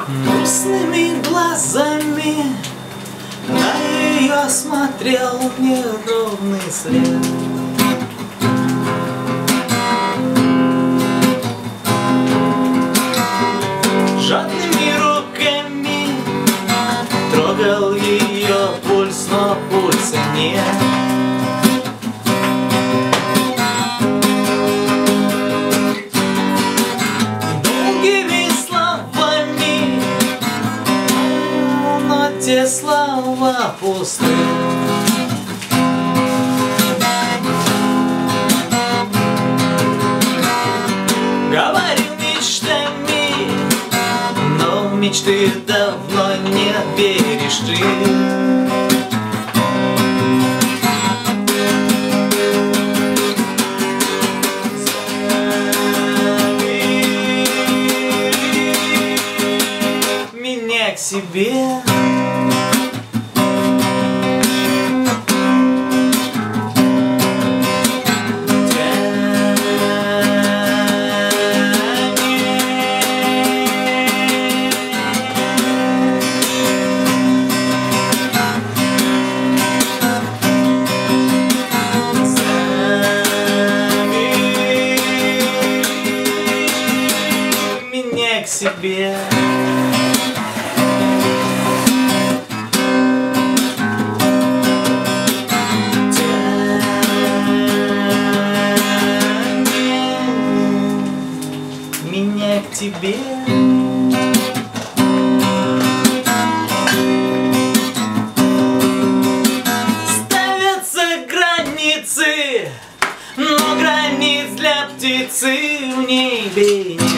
Грустными глазами на ее смотрел неровный след. Жадными руками трогал ее пульс, но пульса нет. Долгими словами, но те слова пусты. Говорил мечтами, но мечты давно не бережешь. Меня к себе. Меня к себе. Меня к тебе. Ставятся границы, но границ для птицы в небе нет.